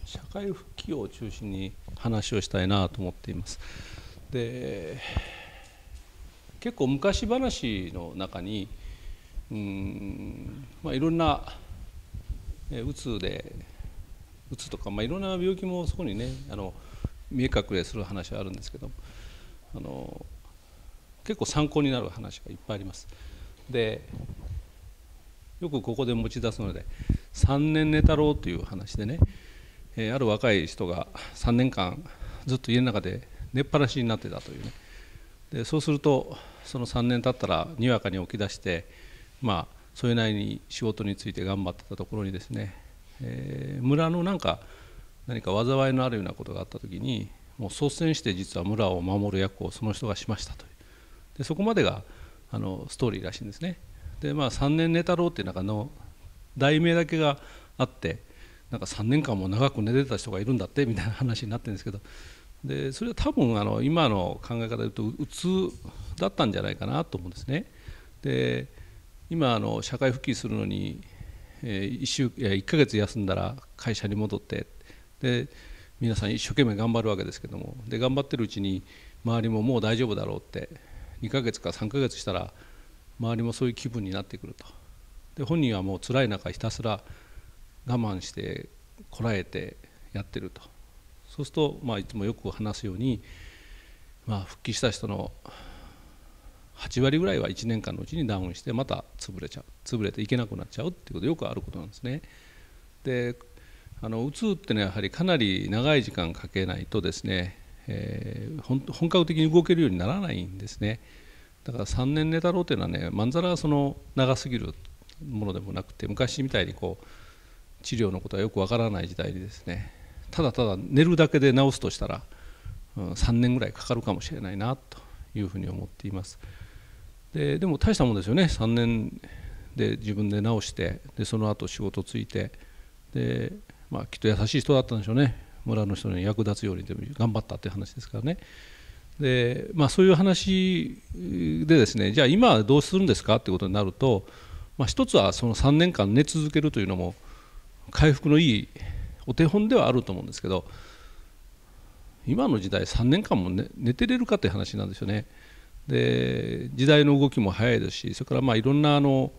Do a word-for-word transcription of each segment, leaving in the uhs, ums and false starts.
社会復帰を中心に話をしたいなと思っています。で結構昔話の中にうーん、まあ、いろんなうつでうつとか、まあ、いろんな病気もそこにねあの見え隠れする話はあるんですけど、あの結構参考になる話がいっぱいあります。でよくここで持ち出すのでさんねん寝太郎という話でね、えー、ある若い人がさんねんかんずっと家の中で寝っぱなしになってたというね。でそうするとそのさんねん経ったらにわかに起き出して、まあそれなりに仕事について頑張ってたところにですね、えー、村のなんか何か災いのあるようなことがあった時にもう率先して実は村を守る役をその人がしましたという。でそこまでがあのストーリーらしいんですね。でまあさんねん寝太郎っていう中の題名だけがあって、なんかさんねんかんも長く寝てた人がいるんだってみたいな話になってるんですけど、でそれは多分あの今の考え方でいうとうつだったんじゃないかなと思うんですね。で今あの社会復帰するのに、えー、いっ週いやいっかげつ休んだら会社に戻ってで皆さん一生懸命頑張るわけですけども、で頑張ってるうちに周りももう大丈夫だろうってにかげつかさんかげつしたら周りもそういう気分になってくると。で本人はもう辛い中ひたすら我慢してこらえてやってると。そうすると、まあ、いつもよく話すように、まあ、復帰した人のはちわりぐらいはいちねんかんのうちにダウンしてまた潰れちゃう潰れていけなくなっちゃうっていうことよくあることなんですね。であのうつってのはやはりかなり長い時間かけないとですね、えー、本, 本格的に動けるようにならないんですね。だからさんねん寝太郎っていうのはね、まんざらその長すぎるものでもなくて、昔みたいにこう治療のことはよくわからない時代にですね、ただただ寝るだけで治すとしたら、うん、さんねんぐらいかかるかもしれないなというふうに思っています。で, でも大したもんですよね。さんねんで自分で治して、でその後仕事ついて、で、まあ、きっと優しい人だったんでしょうね。村の人に役立つようにでも頑張ったっていう話ですからね。で、まあ、そういう話でですね、じゃあ今はどうするんですかってことになると、まあ、一つはそのさんねんかん寝続けるというのも回復のいいお手本ではあると思うんですけど、今の時代さんねんかんも 寝, 寝てれるかっていう話なんですよね。で時代の動きも早いですし、それからまあいろんなあの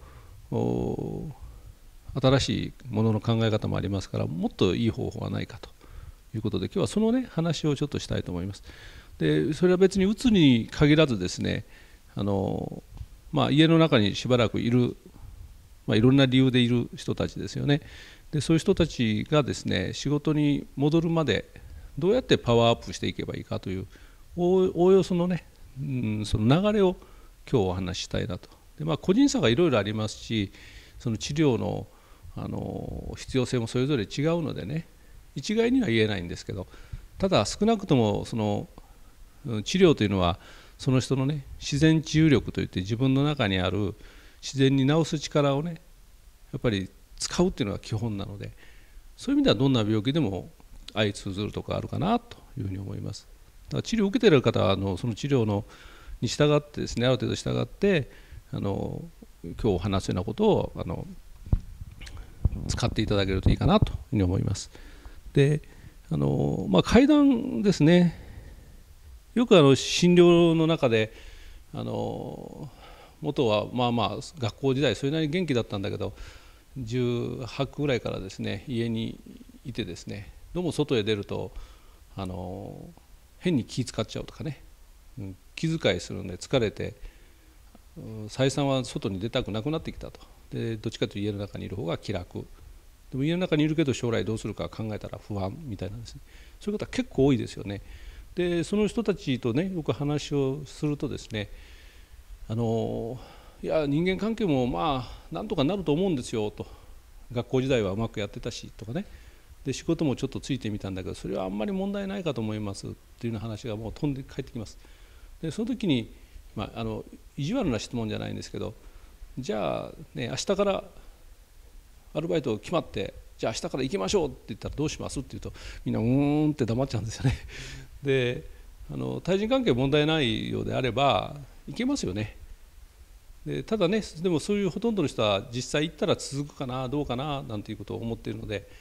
新しいものの考え方もありますから、もっといい方法はないかということで、今日はそのね話をちょっとしたいと思います。でそれは別にうつに限らずですね、あの、まあ、家の中にしばらくいる、まあ、いろんな理由でいる人たちですよね。でそういう人たちがですね仕事に戻るまでどうやってパワーアップしていけばいいかというおおおよそのね、うん、その流れを今日お話ししたいなと。で、まあ、個人差がいろいろありますし、その治療の、あの必要性もそれぞれ違うのでね、一概には言えないんですけど、ただ少なくともその治療というのはその人のね自然治癒力といって、自分の中にある自然に治す力をねやっぱり使うっていうのが基本なので、そういう意味ではどんな病気でも相通ずるところあるかなというふうに思います。だから治療を受けている方はあのその治療のに従ってですね、ある程度従ってあの今日お話すようなことをあの使っていただけるといいかなというふうに思います。であの、まあ、階段ですね。よくあの診療の中であの元はまあまあ学校時代それなりに元気だったんだけど、じゅうはちぐらいからですね家にいてですね、どうも外へ出るとあの変に気使っちゃうとかね、うん、気遣いするんで疲れて再三は外に出たくなくなってきたと。でどっちかというと家の中にいる方が気楽でも家の中にいるけど将来どうするか考えたら不安みたいなんですね。そういう方結構多いですよね。でその人たちとねよく話をするとですね、あのいや人間関係もまあなんとかなると思うんですよと、学校時代はうまくやってたしとかね、で仕事もちょっとついてみたんだけどそれはあんまり問題ないかと思いますっていうような話がもう飛んで帰ってきます。でその時に、まあ、あの意地悪な質問じゃないんですけど、じゃあね明日からアルバイト決まってじゃあ明日から行きましょうって言ったらどうしますって言うとみんなうーんって黙っちゃうんですよね。であの対人関係問題ないようであればいけますよね。でただねでもそういうほとんどの人は実際行ったら続くかなどうかななんていうことを思っているので、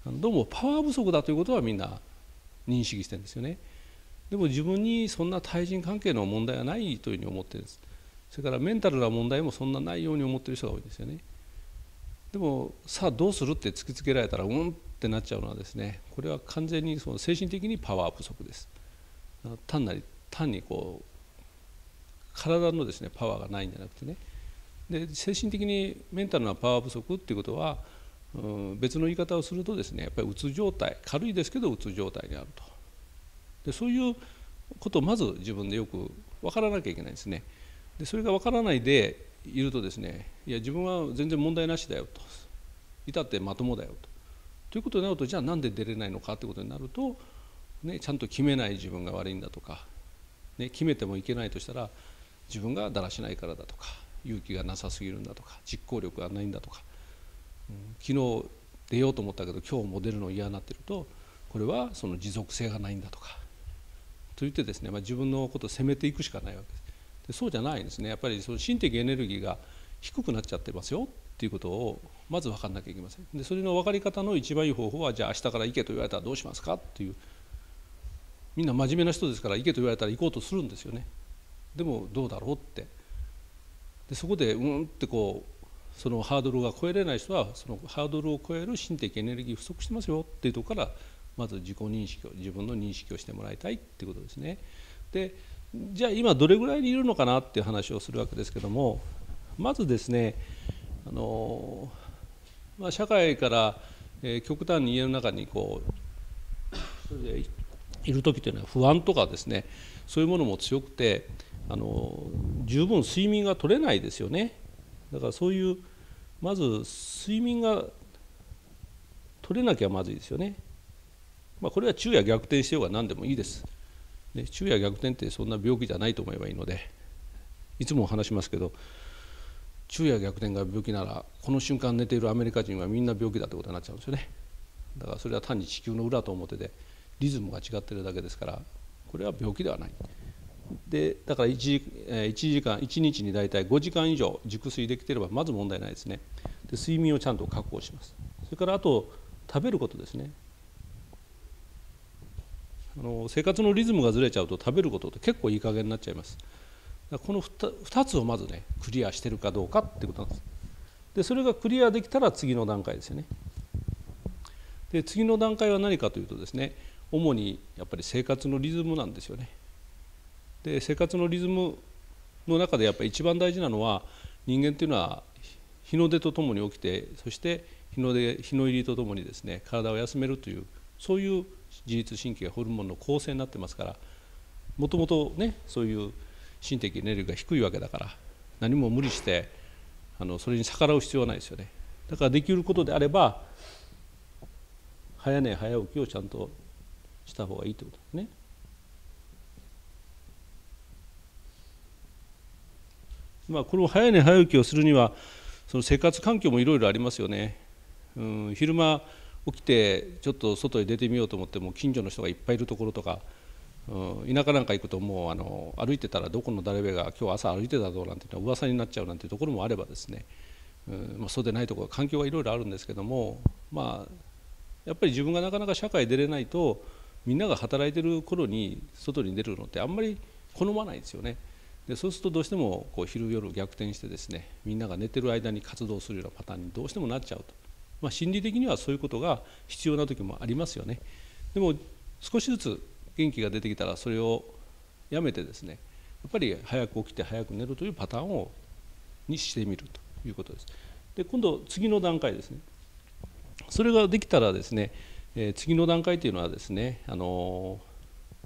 どうもパワー不足だということはみんな認識してるんですよね。でも自分にそんな対人関係の問題はないというふうに思ってるんです。それからメンタルな問題もそんなないように思ってる人が多いんですよね。でもさあどうするって突きつけられたらうんってなっちゃうのはですね、これは完全にその精神的にパワー不足です。単なり単にこう体のですねパワーがないんじゃなくてね、で精神的にメンタルなパワー不足っていうことは、うん、別の言い方をするとですね、やっぱりうつ状態、軽いですけどうつ状態にあると。でそういうことをまず自分でよく分からなきゃいけないんですね。でそれが分からないでいるとですね、いや自分は全然問題なしだよと、至ってまともだよとということになると、じゃあなんで出れないのかということになると、ね、ちゃんと決めない自分が悪いんだとか、ね、決めてもいけないとしたら自分がだらしないからだとか、勇気がなさすぎるんだとか、実行力がないんだとか、うん、昨日出ようと思ったけど今日も出るの嫌になってると、これはその持続性がないんだとかと言ってですね、まあ、自分のことを責めていくしかないわけです。でそうじゃないんですね。やっぱりその心的エネルギーが低くなっちゃってますよっていうことをまず分かんなきゃいけません。でそれの分かり方の一番いい方法は、じゃあ明日から行けと言われたらどうしますかっていう、みんな真面目な人ですから行けと言われたら行こうとするんですよね。でもどうだろうって、でそこでうんってこうそのハードルが超えれない人は、そのハードルを超える心的エネルギー不足してますよっていうところからまず自己認識を、自分の認識をしてもらいたいっていうことですね。でじゃあ今どれぐらいにいるのかなっていう話をするわけですけども、まずですね、あの、まあ、社会から、えー、極端に家の中にこう一人でいる時というのは不安とかですね、そういうものも強くて、あの十分睡眠が取れないですよね。だからそういうまず睡眠が取れなきゃまずいですよね。まあ、これは昼夜逆転してようが何でもいいです。で昼夜逆転ってそんな病気じゃないと思えばいいので、いつも話しますけど、昼夜逆転が病気ならこの瞬間寝ているアメリカ人はみんな病気だってことになっちゃうんですよね。だからそれは単に地球の裏と表でリズムが違ってるだけですから、これは病気ではない。でだから 1, 時間いちにちに大体ごじかん以上熟睡できていればまず問題ないですね。で睡眠をちゃんと確保します。それからあと食べることですね。あの生活のリズムがずれちゃうと食べることって結構いい加減になっちゃいます。だからこの 2, ふたつをまずねクリアしてるかどうかってことなんです。でそれがクリアできたら次の段階ですよね。で次の段階は何かというとですね、主にやっぱり生活のリズムなんですよね。で生活のリズムの中でやっぱり一番大事なのは、人間っていうのは日の出とともに起きて、そして日の出日の入りとともにですね体を休めるという、そういう自律神経ホルモンの構成になってますから、もともとねそういう心的エネルギーが低いわけだから、何も無理してあのそれに逆らう必要はないですよね。だからできることであれば早寝早起きをちゃんとした方がいいということですね。まあこの早寝早起きをするにはその生活環境もいろいろありますよね。うん、昼間起きてちょっと外へ出てみようと思っても近所の人がいっぱいいるところとか、うん、田舎なんか行くともうあの歩いてたらどこの誰べが今日朝歩いてたぞなんていうのは噂になっちゃうなんていうところもあればですね、うんまあ、そうでないところ環境がいろいろあるんですけども、まあやっぱり自分がなかなか社会出れないと、みんなが働いてる頃に外に出るのってあんまり好まないですよね。でそうするとどうしてもこう昼夜逆転してですね、みんなが寝てる間に活動するようなパターンにどうしてもなっちゃうと、まあ、心理的にはそういうことが必要な時もありますよね。でも少しずつ元気が出てきたらそれをやめてですね、やっぱり早く起きて早く寝るというパターンをにしてみるということです。で今度次の段階ですね。それができたらですね、えー、次の段階というのはですね、あのー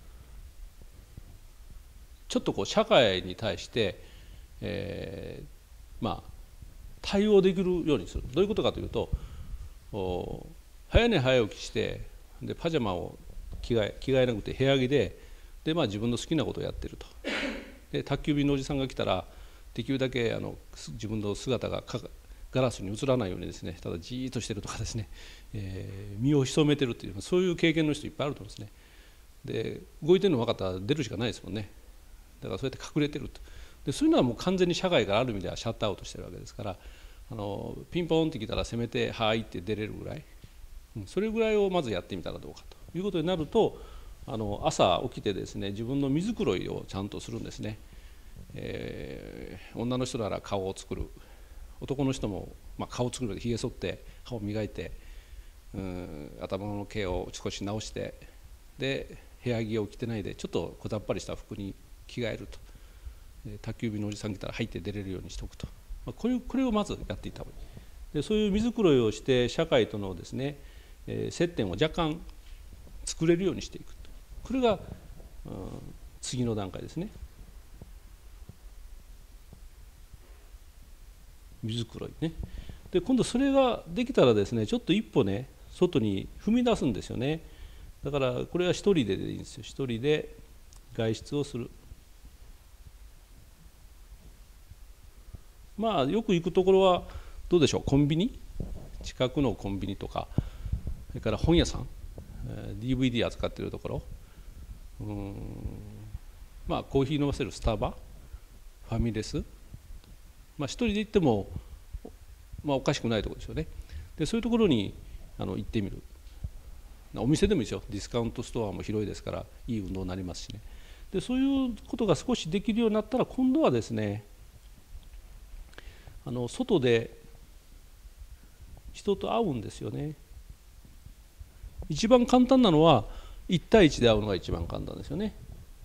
ちょっとこう社会に対して、えー、まあ対応できるようにする。どういうことかというと、早寝早起きしてでパジャマを着替え着替えなくて部屋着でで、まあ、自分の好きなことをやってると。で宅急便のおじさんが来たらできるだけあの自分の姿がガラスに映らないようにですね、ただじーっとしてるとかですね、えー、身を潜めてるっていう、そういう経験の人いっぱいあると思うんですね。で動いてるの分かったら出るしかないですもんね。だからそうやって隠れてると。でそういうのはもう完全に社会からある意味ではシャットアウトしてるわけですから、あのピンポンって来たらせめて「はい」って出れるぐらい、 それぐらいをまずやってみたらどうかということになると、あの朝起きてですね、自分の水黒いをちゃんとするんですね。えー、女の人なら顔を作る、男の人も、まあ、顔を作る、ひげ剃って歯を磨いて、うん、頭の毛を少し直して、で部屋着を着てないでちょっとこざっぱりした服に着替えると、宅急便のおじさん来たら入って出れるようにしておくと、まあ、これこれをまずやっていった方がいい。でそういう水黒いをして社会とのですね、えー、接点を若干作れるようにしていくと、これが、うん、次の段階ですね。水黒いね。で今度それができたらですね、ちょっと一歩ね外に踏み出すんですよね。だからこれは一人ででいいんですよ。一人で外出をする。まあよく行くところはどうでしょう、コンビニ、近くのコンビニとか、それから本屋さん、 ディーブイディー 扱っているところ、うーんまあコーヒー飲ませるスタバ、ファミレス、まあ一人で行っても、まあ、おかしくないところですよね。でそういうところにあの行ってみる。お店でもいいですよ。ディスカウントストアも広いですからいい運動になりますしね。でそういうことが少しできるようになったら、今度はですね、あの外で人と会うんですよね。一番簡単なのはいち対いちで会うのが一番簡単ですよね。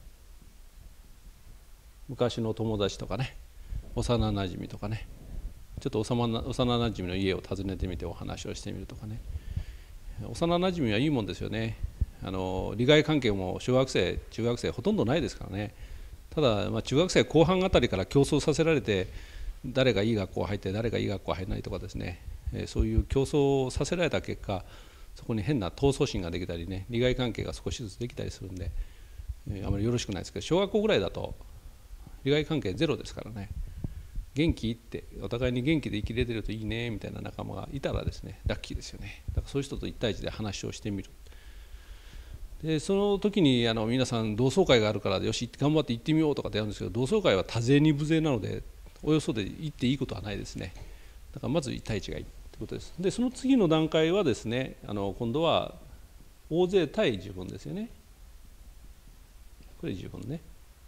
昔の友達とかね、幼なじみとかね、ちょっと幼なじみの家を訪ねてみてお話をしてみるとかね。幼なじみはいいもんですよね。あの利害関係も小学生中学生ほとんどないですからね。ただ、まあ、中学生後半あたりから競争させられて、誰がいい学校入って誰がいい学校入らないとかですね、えー、そういう競争をさせられた結果、そこに変な闘争心ができたりね、利害関係が少しずつできたりするんで、えー、あまりよろしくないですけど、小学校ぐらいだと利害関係ゼロですからね。元気ってお互いに元気で生きれてるといいねみたいな仲間がいたらですね、ラッキーですよね。だからそういう人と一対一で話をしてみる。でその時にあの皆さん同窓会があるからよし頑張って行ってみようとかってやるんですけど、同窓会は多勢に無勢なのでおよそで行っていいことはないですね。だからまずいち対いちがいいということです。でその次の段階はですね、あの今度は大勢対自分ですよね。これ自分ね。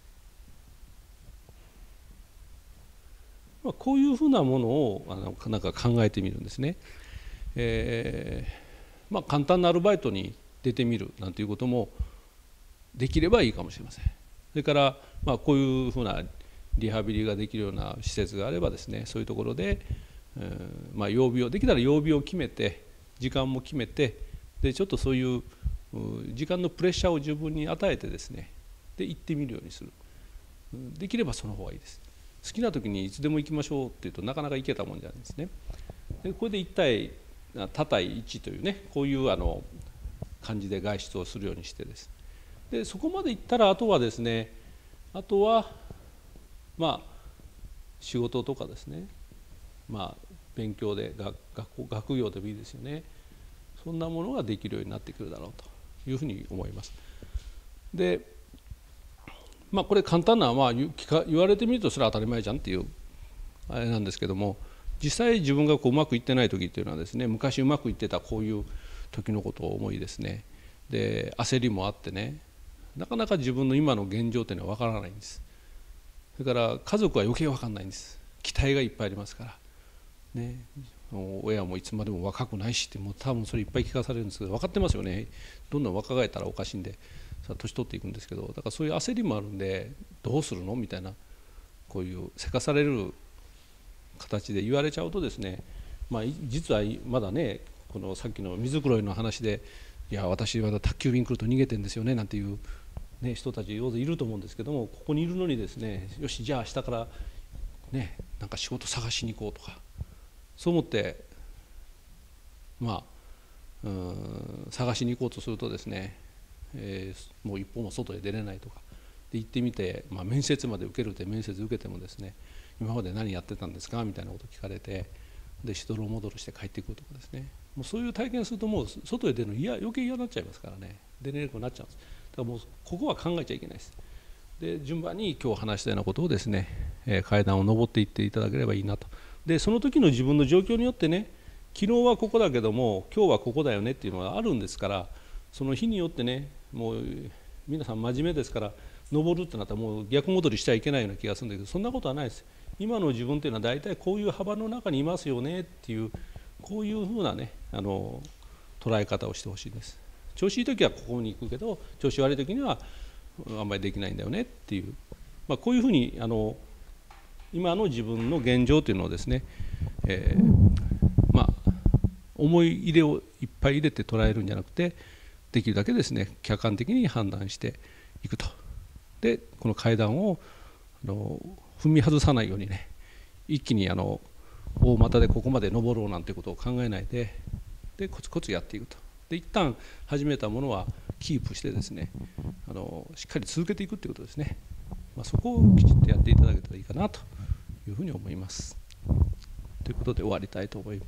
まあ、こういうふうなものをあのなんか考えてみるんですね。えーまあ、簡単なアルバイトに出てみるなんていうこともできればいいかもしれません。それから、まあ、こういうふうなリハビリができるような施設があればですね、そういうところで、えーまあ、曜日をできたら曜日を決めて時間も決めて、でちょっとそういう時間のプレッシャーを自分に与えてですね、で行ってみるようにする。できればその方がいいです。好きな時にいつでも行きましょうっていうとなかなか行けたもんじゃないですね。でこれでいち対多対いちというね、こういうあの感じで外出をするようにしてです。でそこまで行ったらあとはですね、あとはまあ仕事とかですね、まあ勉強で学校学業でもいいですよね。そんなものができるようになってくるだろうというふうに思います。でまあこれ簡単な、まあ、言われてみるとそれは当たり前じゃんっていうあれなんですけども、実際自分がこううまくいってない時っていうのはですね、昔うまくいってたこういう時のことを思いですね、で焦りもあってね、なかなか自分の今の現状というのは分からないんです。それから家族は余計分かんないんです。期待がいっぱいありますからね。親もいつまでも若くないしって、もう多分それいっぱい聞かされるんですけど、分かってますよね。どんどん若返ったらおかしいんで年取っていくんですけど、だからそういう焦りもあるんで、どうするのみたいな、こういうせかされる形で言われちゃうとですね、まあ、実はまだね、このさっきの水黒いの話で、いや私まだ宅急便来ると逃げてんですよねなんていう、ね、人たち大勢いると思うんですけども、ここにいるのにですね、よしじゃあ明日からねなんか仕事探しに行こうとか、そう思ってまあうん探しに行こうとするとですね、えー、もう一歩も外へ出れないとかで行ってみて、まあ、面接まで受けるって面接受けてもですね、今まで何やってたんですかみたいなこと聞かれて、でしどろもどろして帰ってくるとかですね、もうそういう体験するともう外へ出るの嫌余計嫌になっちゃいますからね、出れなくなっちゃうんです。だからもうここは考えちゃいけないです。で順番に今日話したようなことをですね、えー、階段を上っていっていただければいいなと。でその時の自分の状況によってね、 昨日はここだけども今日はここだよねっていうのがあるんですから、その日によってね、もう皆さん真面目ですから、登るってなったらもう逆戻りしちゃいけないような気がするんだけど、そんなことはないです。今の自分っていうのは大体こういう幅の中にいますよねっていう、こういうふうなね、あの捉え方をしてほしいです。調子いい時はここに行くけど、調子悪い時にはあんまりできないんだよねっていう、まあ、こういうふうにあの今の自分の現状というのをですね、えー、まあ思い入れをいっぱい入れて捉えるんじゃなくて、できるだけですね客観的に判断していくと。でこの階段をあの踏み外さないようにね、一気にあの大股でここまで登ろうなんてことを考えないで、でコツコツやっていくと。で一旦始めたものはキープしてですね、あのしっかり続けていくということですね。まあ、そこをきちっとやっていただけたらいいかなというふうに思います。ということで終わりたいと思います。